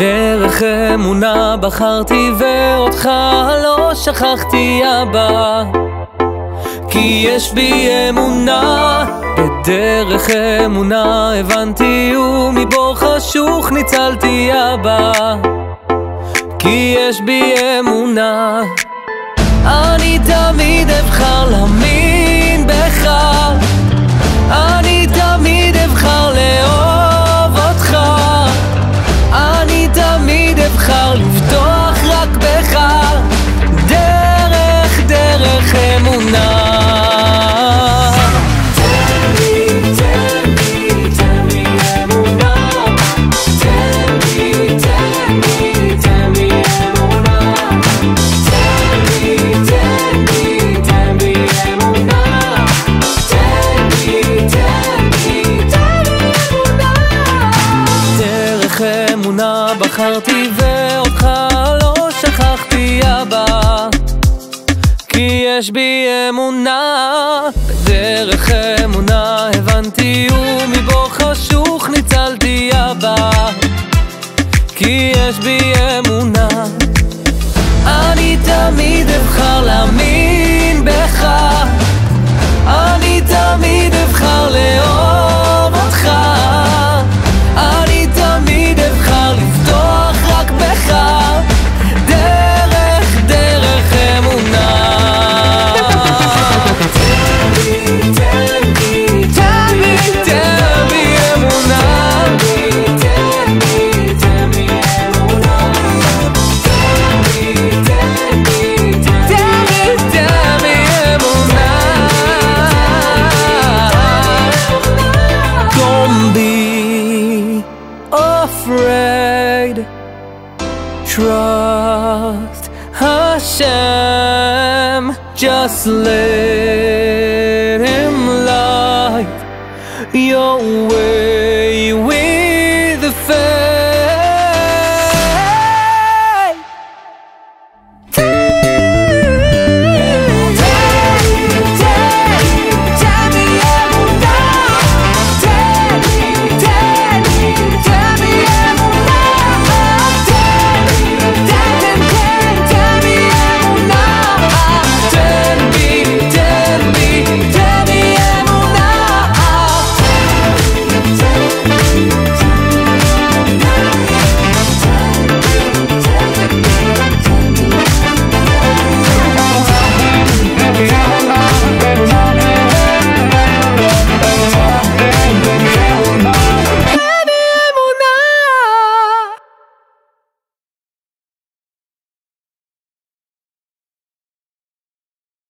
בדרך אמונה בחרתי ואותך לא שכחתי אבא, כי יש בי אמונה. בדרך אמונה הבנתי ומבור חשוך ניצלתי אבא, כי יש בי אמונה. אני תמיד אבחר להאמין בך, אני תמיד אבחר לאהוב אותך, אני תמיד אבחר לבטוח רק בך, דרך אמונה. בחרתי ואותך לא שכחתי אבא, כי יש בי אמונה. בדרך אמונה הבנתי ומבור חשוך ניצלתי אבא, כי יש בי אמונה. אני תמיד אבחר להאמין בך, אני תמיד אבחר לאהוב אותך, אני תמיד אבחר לבטוח רק בך, דרך אמונה. Trust Hashem, just let Him light your way.